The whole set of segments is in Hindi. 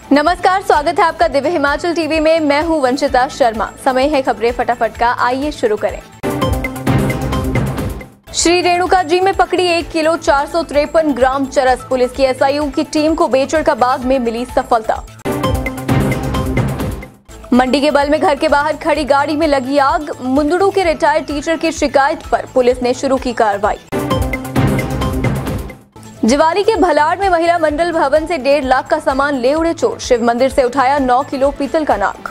नमस्कार, स्वागत है आपका दिव्य हिमाचल टीवी में। मैं हूं वंशिता शर्मा। समय है खबरें फटाफट का, आइए शुरू करें। श्री रेणुका जी में पकड़ी 1 किलो 453 ग्राम चरस। पुलिस की एसआईयू की टीम को बेचड़ का बाग में मिली सफलता। मंडी के बल में घर के बाहर खड़ी गाड़ी में लगी आग। मुंदड़ू के रिटायर्ड टीचर की शिकायत पर पुलिस ने शुरू की कार्रवाई। जिवाली के भलाड़ में महिला मंडल भवन से 1.5 लाख का सामान ले उड़े चोर। शिव मंदिर से उठाया 9 किलो पीतल का नाग।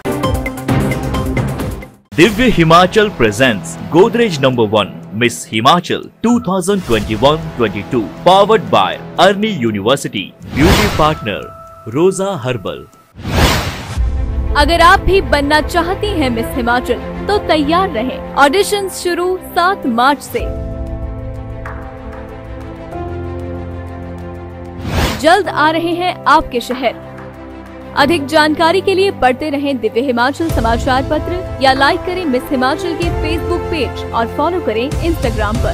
Divya Himachal presents Godrej number 1 miss Himachal 2021-22 powered by Arni university. Beauty partner Roja herbal. अगर आप भी बनना चाहती हैं मिस हिमाचल तो तैयार रहें। ऑडिशन शुरू 7 मार्च से। जल्द आ रहे हैं आपके शहर। अधिक जानकारी के लिए पढ़ते रहें दिव्य हिमाचल समाचार पत्र या लाइक करें मिस हिमाचल के फेसबुक पेज और फॉलो करें इंस्टाग्राम पर।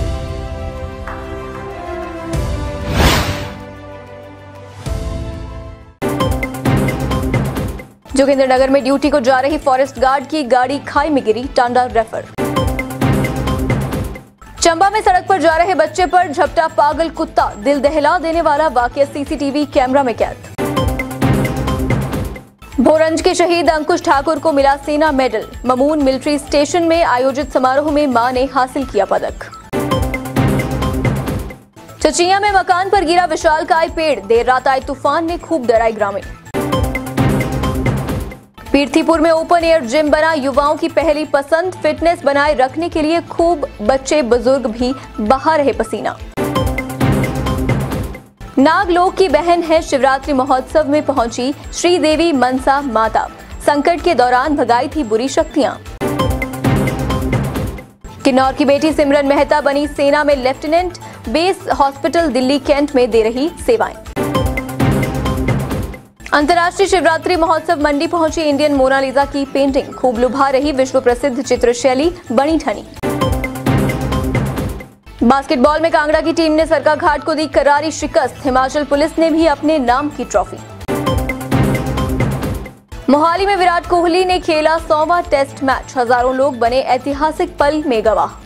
जोगिंद्रनगर में ड्यूटी को जा रही फॉरेस्ट गार्ड की गाड़ी खाई में गिरी, टांडा रेफर। चंबा में सड़क पर जा रहे बच्चे पर झपटा पागल कुत्ता, दिल दहला देने वाला वाकया सीसीटीवी कैमरा में कैद। भोरंज के शहीद अंकुश ठाकुर को मिला सेना मेडल। ममून मिलिट्री स्टेशन में आयोजित समारोह में मां ने हासिल किया पदक। चचिया में मकान पर गिरा विशालकाय पेड़, देर रात आए तूफान ने खूब डराई ग्रामीण। पीरथीपुर में ओपन एयर जिम बना युवाओं की पहली पसंद। फिटनेस बनाए रखने के लिए खूब बच्चे बुजुर्ग भी बहा रहे पसीना। नागलोक की बहन है शिवरात्रि महोत्सव में पहुंची श्रीदेवी मनसा माता। संकट के दौरान भगाई थी बुरी शक्तियां। किन्नौर की बेटी सिमरन मेहता बनी सेना में lieutenant. Base hospital Delhi cantt में दे रही सेवाएं। अंतर्राष्ट्रीय शिवरात्रि महोत्सव मंडी पहुंची इंडियन मोनालिसा की पेंटिंग। खूब लुभा रही विश्व प्रसिद्ध चित्रशैली बनी ठनी। बास्केटबॉल में कांगड़ा की टीम ने सरकाघाट को दी करारी शिकस्त। हिमाचल पुलिस ने भी अपने नाम की ट्रॉफी। मोहाली में विराट कोहली ने खेला 100वां टेस्ट मैच। हजारों लोग बने ऐतिहासिक पल में गवाह।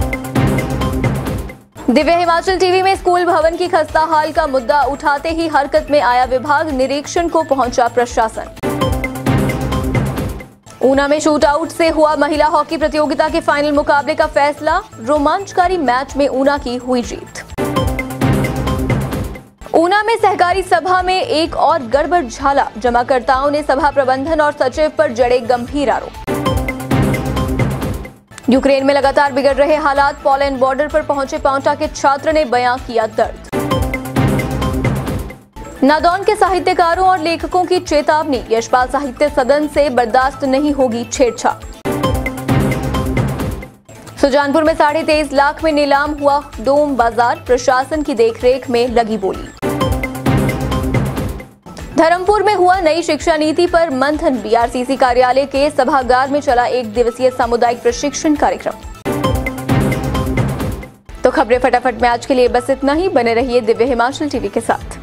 दिव्य हिमाचल टीवी में स्कूल भवन की खस्ता हाल का मुद्दा उठाते ही हरकत में आया विभाग। निरीक्षण को पहुंचा प्रशासन। ऊना में शूट आउट से हुआ महिला हॉकी प्रतियोगिता के फाइनल मुकाबले का फैसला। रोमांचकारी मैच में ऊना की हुई जीत। ऊना में सहकारी सभा में एक और गड़बड़ झाला। जमाकर्ताओं ने सभा प्रबंधन और सचिव पर जड़े गंभीर आरोप। यूक्रेन में लगातार बिगड़ रहे हालात। पोलैंड बॉर्डर पर पहुंचे पांवटा के छात्र ने बयां किया दर्द। नादौन के साहित्यकारों और लेखकों की चेतावनी। यशपाल साहित्य सदन से बर्दाश्त नहीं होगी छेड़छाड़। सुजानपुर में 23.5 लाख में नीलाम हुआ डोम बाजार। प्रशासन की देखरेख में लगी बोली। धर्मपुर में हुआ नई शिक्षा नीति पर मंथन। बीआरसीसी कार्यालय के सभागार में चला 1 दिवसीय सामुदायिक प्रशिक्षण कार्यक्रम। तो खबरें फटाफट में आज के लिए बस इतना ही। बने रहिए दिव्य हिमाचल टीवी के साथ।